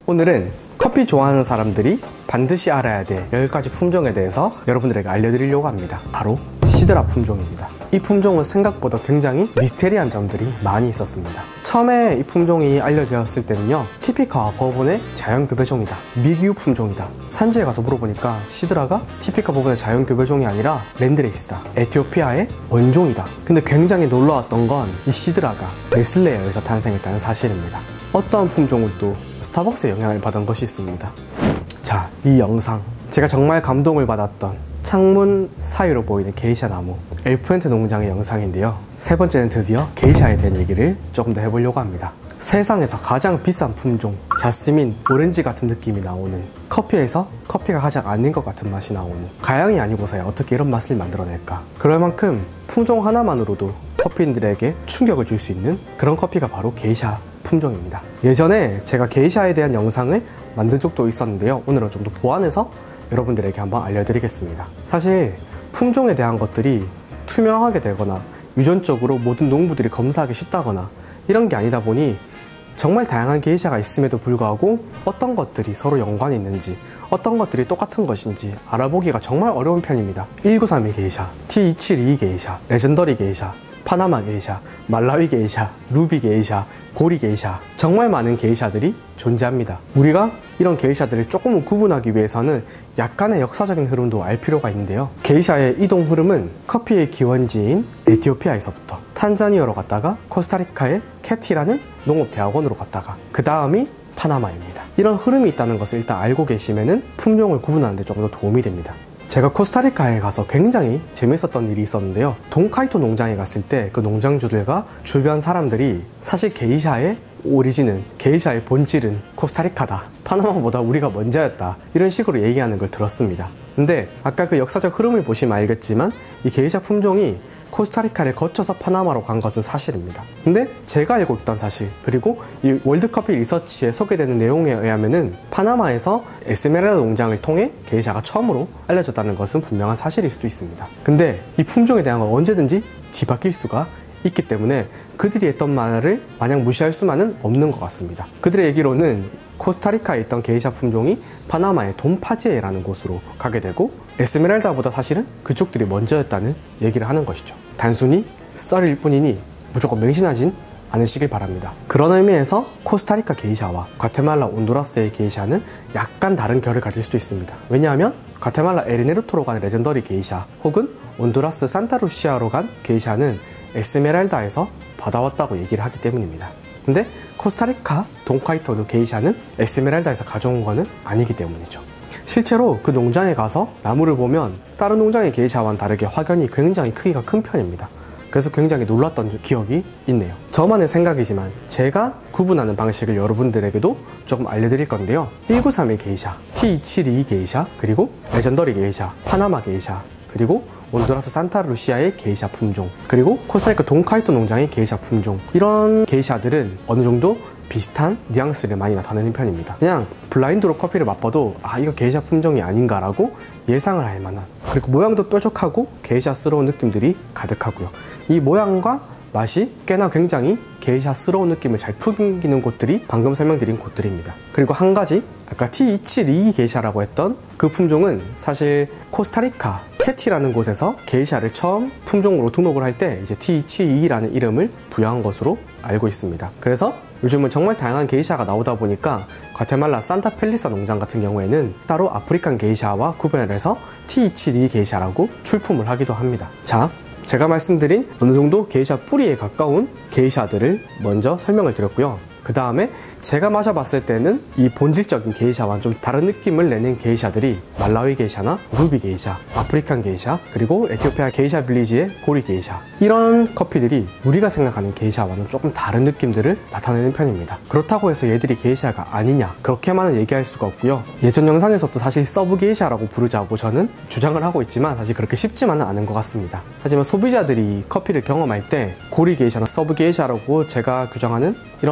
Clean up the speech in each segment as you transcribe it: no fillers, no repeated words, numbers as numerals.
오늘은 커피 좋아하는 사람들이 반드시 알아야 될 10가지 품종에 대해서 여러분들에게 알려드리려고 합니다. 바로 시드라 품종입니다. 이 품종은 생각보다 굉장히 미스테리한 점들이 많이 있었습니다. 처음에 이 품종이 알려졌을 때는요, 티피카와 버본의 자연교배종이다, 미기후 품종이다. 산지에 가서 물어보니까 시드라가 티피카 버본의 자연교배종이 아니라 랜드레이스다, 에티오피아의 원종이다. 근데 굉장히 놀라웠던 건 이 시드라가 네슬레에 의해서 탄생했다는 사실입니다. 어떠한 품종은 또 스타벅스의 영향을 받은 것이 있습니다. 자, 이 영상, 제가 정말 감동을 받았던 창문 사이로 보이는 게이샤 나무, 엘프엔트 농장의 영상인데요. 세 번째는 드디어 게이샤에 대한 얘기를 조금 더 해보려고 합니다. 세상에서 가장 비싼 품종, 자스민, 오렌지 같은 느낌이 나오는, 커피에서 커피가 가장 아닌 것 같은 맛이 나오는, 가양이 아니고서야 어떻게 이런 맛을 만들어낼까. 그럴 만큼 품종 하나만으로도 커피인들에게 충격을 줄 수 있는 그런 커피가 바로 게이샤 품종입니다. 예전에 제가 게이샤에 대한 영상을 만든 적도 있었는데요. 오늘은 좀 더 보완해서 여러분들에게 한번 알려드리겠습니다. 사실 품종에 대한 것들이 투명하게 되거나 유전적으로 모든 농부들이 검사하기 쉽다거나 이런 게 아니다 보니 정말 다양한 게이샤가 있음에도 불구하고 어떤 것들이 서로 연관이 있는지, 어떤 것들이 똑같은 것인지 알아보기가 정말 어려운 편입니다. 1931 게이샤, T272 게이샤, 레전더리 게이샤, 파나마 게이샤, 말라위 게이샤, 루비 게이샤, 고리 게이샤, 정말 많은 게이샤들이 존재합니다. 우리가 이런 게이샤들을 조금 구분하기 위해서는 약간의 역사적인 흐름도 알 필요가 있는데요. 게이샤의 이동 흐름은 커피의 기원지인 에티오피아에서부터 탄자니아로 갔다가 코스타리카의 캐티라는 농업대학원으로 갔다가 그 다음이 파나마입니다. 이런 흐름이 있다는 것을 일단 알고 계시면은 품종을 구분하는 데 조금 더 도움이 됩니다. 제가 코스타리카에 가서 굉장히 재밌었던 일이 있었는데요. 돈카이토 농장에 갔을 때 그 농장주들과 주변 사람들이 사실 게이샤의 오리진은, 게이샤의 본질은 코스타리카다, 파나마보다 우리가 먼저였다, 이런 식으로 얘기하는 걸 들었습니다. 근데 아까 그 역사적 흐름을 보시면 알겠지만 이 게이샤 품종이 코스타리카를 거쳐서 파나마로 간 것은 사실입니다. 근데 제가 알고 있던 사실, 그리고 이 월드커피 리서치에 소개되는 내용에 의하면은 파나마에서 에스메랄다 농장을 통해 게이샤가 처음으로 알려졌다는 것은 분명한 사실일 수도 있습니다. 근데 이 품종에 대한 건 언제든지 뒤바뀔 수가 있기 때문에 그들이 했던 말을 마냥 무시할 수만은 없는 것 같습니다. 그들의 얘기로는 코스타리카에 있던 게이샤 품종이 파나마의 돈파지에라는 곳으로 가게 되고 에스메랄다보다 사실은 그쪽들이 먼저였다는 얘기를 하는 것이죠. 단순히 썰일 뿐이니 무조건 맹신하진 않으시길 바랍니다. 그런 의미에서 코스타리카 게이샤와 과테말라 온두라스의 게이샤는 약간 다른 결을 가질 수도 있습니다. 왜냐하면 과테말라 에리네르토로 간 레전더리 게이샤 혹은 온두라스 산타루시아로 간 게이샤는 에스메랄다에서 받아왔다고 얘기를 하기 때문입니다. 근데 코스타리카 돈카이토 게이샤는 에스메랄다에서 가져온 거는 아니기 때문이죠. 실제로 그 농장에 가서 나무를 보면 다른 농장의 게이샤와는 다르게 확연히 굉장히 크기가 큰 편입니다. 그래서 굉장히 놀랐던 기억이 있네요. 저만의 생각이지만 제가 구분하는 방식을 여러분들에게도 조금 알려드릴 건데요. 1931 게이샤, T272 게이샤, 그리고 레전더리 게이샤, 파나마 게이샤, 그리고 온두라스 산타루시아의 게이샤 품종, 그리고 코스타리카 돈카이토 농장의 게이샤 품종, 이런 게이샤들은 어느 정도 비슷한 뉘앙스를 많이 나타내는 편입니다. 그냥 블라인드로 커피를 맛봐도 아, 이거 게이샤 품종이 아닌가 라고 예상을 할 만한, 그리고 모양도 뾰족하고 게이샤스러운 느낌들이 가득하고요. 이 모양과 맛이 꽤나 굉장히 게이샤스러운 느낌을 잘 풍기는 곳들이 방금 설명드린 곳들입니다. 그리고 한 가지, 아까 T272 게이샤라고 했던 그 품종은 사실 코스타리카 캐티라는 곳에서 게이샤를 처음 품종으로 등록을 할 때 이제 T272라는 이름을 부여한 것으로 알고 있습니다. 그래서 요즘은 정말 다양한 게이샤가 나오다 보니까 과테말라 산타펠리사 농장 같은 경우에는 따로 아프리칸 게이샤와 구별을 해서 T272 게이샤라고 출품을 하기도 합니다. 자, 제가 말씀드린 어느 정도 게이샤 뿌리에 가까운 게이샤들을 먼저 설명을 드렸고요. 그 다음에 제가 마셔봤을 때는 이 본질적인 게이샤와 좀 다른 느낌을 내는 게이샤들이 말라위 게이샤나 루비 게이샤, 아프리칸 게이샤, 그리고 에티오피아 게이샤 빌리지의 고리 게이샤, 이런 커피들이 우리가 생각하는 게이샤와는 조금 다른 느낌들을 나타내는 편입니다. 그렇다고 해서 얘들이 게이샤가 아니냐, 그렇게만은 얘기할 수가 없고요. 예전 영상에서부터 사실 서브 게이샤라고 부르자고 저는 주장을 하고 있지만 사실 그렇게 쉽지만은 않은 것 같습니다. 하지만 소비자들이 커피를 경험할 때 고리 게이샤나 서브 게이샤라고 제가 규정하는 이런 게이샤들은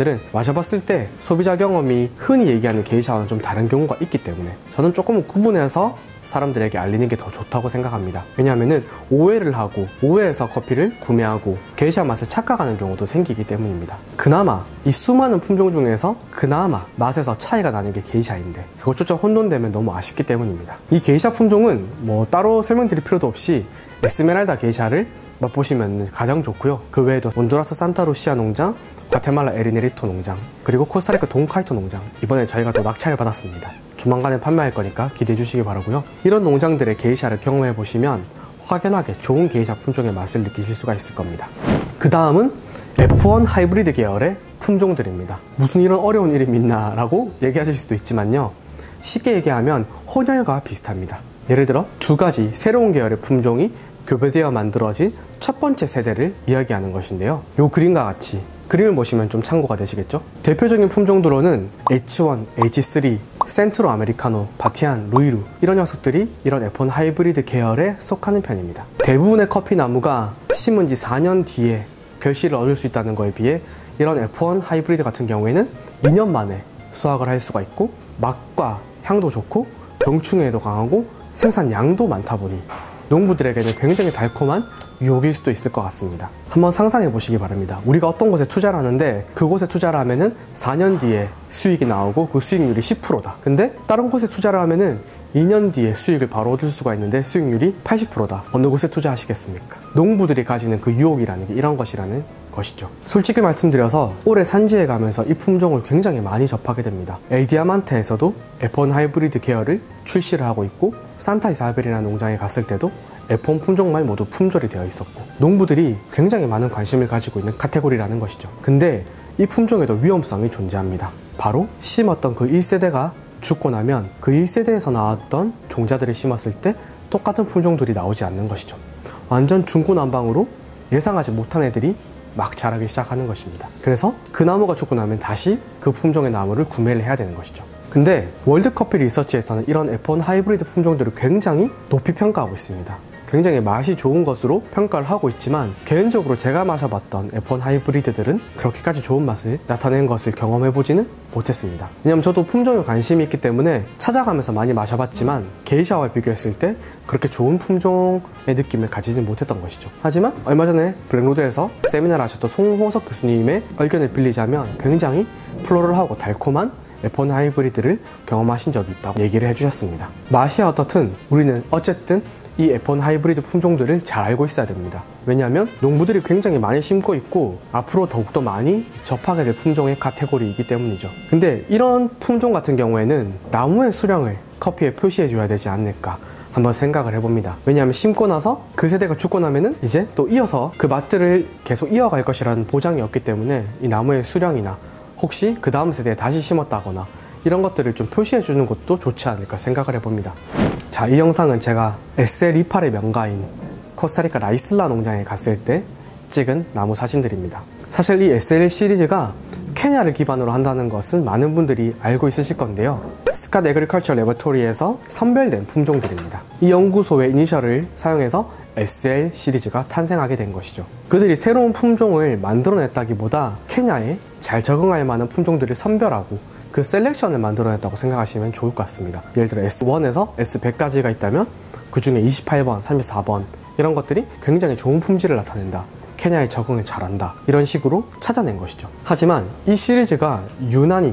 여러분들은 마셔봤을 때 소비자 경험이 흔히 얘기하는 게이샤와는 좀 다른 경우가 있기 때문에 저는 조금은 구분해서 사람들에게 알리는 게 더 좋다고 생각합니다. 왜냐하면 오해를 하고 오해해서 커피를 구매하고 게이샤 맛을 착각하는 경우도 생기기 때문입니다. 그나마 이 수많은 품종 중에서 그나마 맛에서 차이가 나는 게 게이샤인데 그것조차 혼돈되면 너무 아쉽기 때문입니다. 이 게이샤 품종은 뭐 따로 설명드릴 필요도 없이 에스메랄다 게이샤를 맛보시면 가장 좋고요. 그 외에도 온두라스 산타루시아 농장, 과테말라 에리네리토 농장, 그리고 코스타리카 돈카이토 농장, 이번에 저희가 또 낙찰을 받았습니다. 조만간에 판매할 거니까 기대해 주시기 바라고요. 이런 농장들의 게이샤를 경험해 보시면 확연하게 좋은 게이샤 품종의 맛을 느끼실 수가 있을 겁니다. 그 다음은 F1 하이브리드 계열의 품종들입니다. 무슨 이런 어려운 이름이 있나 라고 얘기하실 수도 있지만요, 쉽게 얘기하면 혼혈과 비슷합니다. 예를 들어 두 가지 새로운 계열의 품종이 교배되어 만들어진 첫 번째 세대를 이야기하는 것인데요. 이 그림과 같이 그림을 보시면 좀 참고가 되시겠죠? 대표적인 품종들로는 H1, H3, 센트로 아메리카노, 바티안, 루이루 이런 녀석들이 이런 F1 하이브리드 계열에 속하는 편입니다. 대부분의 커피 나무가 심은 지 4년 뒤에 결실을 얻을 수 있다는 거에 비해 이런 F1 하이브리드 같은 경우에는 2년 만에 수확을 할 수가 있고 맛과 향도 좋고 병충해에도 강하고 생산량도 많다 보니 농부들에게는 굉장히 달콤한 유혹일 수도 있을 것 같습니다. 한번 상상해 보시기 바랍니다. 우리가 어떤 곳에 투자를 하는데 그곳에 투자를 하면은 4년 뒤에 수익이 나오고 그 수익률이 10%다. 근데 다른 곳에 투자를 하면은 2년 뒤에 수익을 바로 얻을 수가 있는데 수익률이 80%다. 어느 곳에 투자하시겠습니까? 농부들이 가지는 그 유혹이라는 게 이런 것이라는 것이죠. 솔직히 말씀드려서 올해 산지에 가면서 이 품종을 굉장히 많이 접하게 됩니다. 엘디아만테에서도 F1 하이브리드 계열을 출시를 하고 있고 산타 이사벨이라는 농장에 갔을 때도 F1 품종만 모두 품절이 되어 있었고 농부들이 굉장히 많은 관심을 가지고 있는 카테고리라는 것이죠. 근데 이 품종에도 위험성이 존재합니다. 바로 심었던 그 1세대가 죽고 나면 그 1세대에서 나왔던 종자들을 심었을 때 똑같은 품종들이 나오지 않는 것이죠. 완전 중구난방으로 예상하지 못한 애들이 막 자라기 시작하는 것입니다. 그래서 그 나무가 죽고 나면 다시 그 품종의 나무를 구매를 해야 되는 것이죠. 근데 월드커피 리서치에서는 이런 F1 하이브리드 품종들을 굉장히 높이 평가하고 있습니다. 굉장히 맛이 좋은 것으로 평가를 하고 있지만 개인적으로 제가 마셔봤던 F1 하이브리드들은 그렇게까지 좋은 맛을 나타낸 것을 경험해보지는 못했습니다. 왜냐면 저도 품종에 관심이 있기 때문에 찾아가면서 많이 마셔봤지만 게이샤와 비교했을 때 그렇게 좋은 품종의 느낌을 가지지 못했던 것이죠. 하지만 얼마 전에 블랙로드에서 세미나를 하셨던 송호석 교수님의 의견을 빌리자면 굉장히 플로럴하고 달콤한 F1 하이브리드를 경험하신 적이 있다고 얘기를 해주셨습니다. 맛이 어떻든 우리는 어쨌든 이 F1 하이브리드 품종들을 잘 알고 있어야 됩니다. 왜냐하면 농부들이 굉장히 많이 심고 있고 앞으로 더욱더 많이 접하게 될 품종의 카테고리이기 때문이죠. 근데 이런 품종 같은 경우에는 나무의 수령을 커피에 표시해 줘야 되지 않을까 한번 생각을 해봅니다. 왜냐하면 심고 나서 그 세대가 죽고 나면은 이제 또 이어서 그 맛들을 계속 이어갈 것이라는 보장이 없기 때문에 이 나무의 수령이나 혹시 그 다음 세대에 다시 심었다거나 이런 것들을 좀 표시해 주는 것도 좋지 않을까 생각을 해봅니다. 자, 이 영상은 제가 SL28의 명가인 코스타리카 라이슬라 농장에 갔을 때 찍은 나무 사진들입니다. 사실 이 SL 시리즈가 케냐를 기반으로 한다는 것은 많은 분들이 알고 있으실 건데요. 스캇 에그리컬처 레버토리에서 선별된 품종들입니다. 이 연구소의 이니셜을 사용해서 SL 시리즈가 탄생하게 된 것이죠. 그들이 새로운 품종을 만들어냈다기보다 케냐에 잘 적응할 만한 품종들을 선별하고 그 셀렉션을 만들어냈다고 생각하시면 좋을 것 같습니다. 예를 들어 S1에서 S100까지가 있다면 그 중에 28번, 34번 이런 것들이 굉장히 좋은 품질을 나타낸다. 케냐에 적응을 잘한다. 이런 식으로 찾아낸 것이죠. 하지만 이 시리즈가 유난히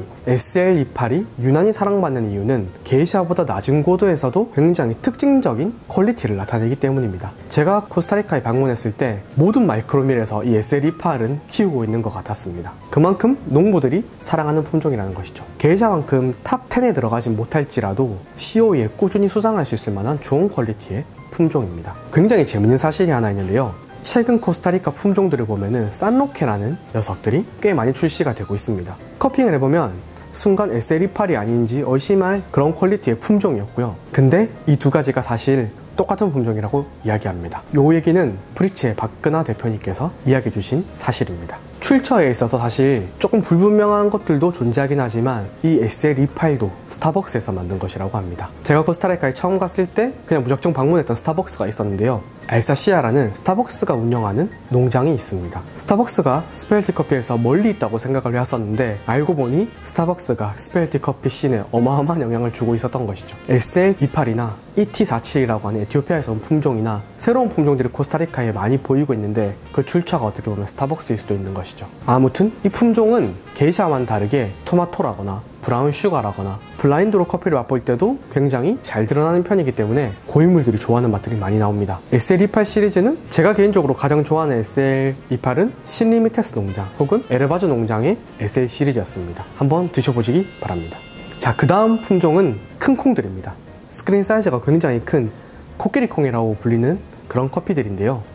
SL28이 유난히 사랑받는 이유는 게이샤보다 낮은 고도에서도 굉장히 특징적인 퀄리티를 나타내기 때문입니다. 제가 코스타리카에 방문했을 때 모든 마이크로밀에서 이 SL28은 키우고 있는 것 같았습니다. 그만큼 농부들이 사랑하는 품종이라는 것이죠. 게이샤만큼 탑 10에 들어가지 못할지라도 COE에 꾸준히 수상할 수 있을 만한 좋은 퀄리티의 품종입니다. 굉장히 재밌는 사실이 하나 있는데요. 최근 코스타리카 품종들을 보면은 산로케라는 녀석들이 꽤 많이 출시가 되고 있습니다. 커핑을 해보면 순간 SL28이 아닌지 의심할 그런 퀄리티의 품종이었고요. 근데 이 두 가지가 사실 똑같은 품종이라고 이야기합니다. 요 얘기는 프리츠의 박근하 대표님께서 이야기해 주신 사실입니다. 출처에 있어서 사실 조금 불분명한 것들도 존재하긴 하지만 이 SL28도 스타벅스에서 만든 것이라고 합니다. 제가 코스타리카에 처음 갔을 때 그냥 무작정 방문했던 스타벅스가 있었는데요. 알사시아라는 스타벅스가 운영하는 농장이 있습니다. 스타벅스가 스페셜티 커피에서 멀리 있다고 생각을 해왔었는데 알고 보니 스타벅스가 스페셜티 커피 씬에 어마어마한 영향을 주고 있었던 것이죠. SL28이나 ET47이라고 하는 에티오피아에서 온 품종이나 새로운 품종들이 코스타리카에 많이 보이고 있는데 그 출처가 어떻게 보면 스타벅스일 수도 있는 것이죠. 아무튼 이 품종은 게이샤와는 다르게 토마토라거나 브라운 슈가라거나 블라인드로 커피를 맛볼 때도 굉장히 잘 드러나는 편이기 때문에 고인물들이 좋아하는 맛들이 많이 나옵니다. SL28 시리즈는 제가 개인적으로 가장 좋아하는 SL28은 신리미테스 농장 혹은 에르바즈 농장의 SL 시리즈였습니다. 한번 드셔보시기 바랍니다. 자, 그 다음 품종은 큰 콩들입니다. 스크린 사이즈가 굉장히 큰 코끼리 콩이라고 불리는 그런 커피들인데요.